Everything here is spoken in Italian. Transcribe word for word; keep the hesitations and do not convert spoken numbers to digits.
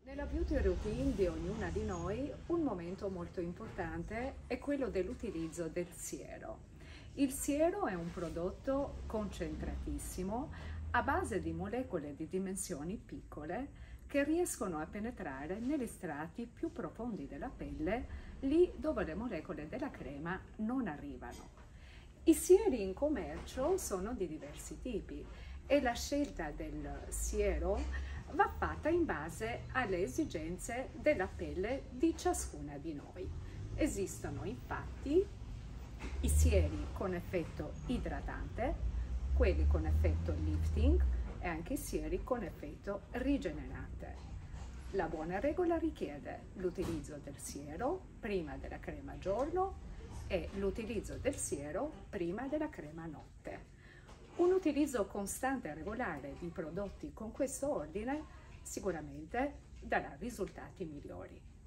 Nella beauty routine di ognuna di noi un momento molto importante è quello dell'utilizzo del siero. Il siero è un prodotto concentratissimo a base di molecole di dimensioni piccole che riescono a penetrare negli strati più profondi della pelle, lì dove le molecole della crema non arrivano. I sieri in commercio sono di diversi tipi e la scelta del siero va fatta in base alle esigenze della pelle di ciascuna di noi. Esistono infatti i sieri con effetto idratante, quelli con effetto lifting e anche i sieri con effetto rigenerante. La buona regola richiede l'utilizzo del siero prima della crema giorno e l'utilizzo del siero prima della crema notte. Un utilizzo costante e regolare di prodotti con questo ordine sicuramente darà risultati migliori.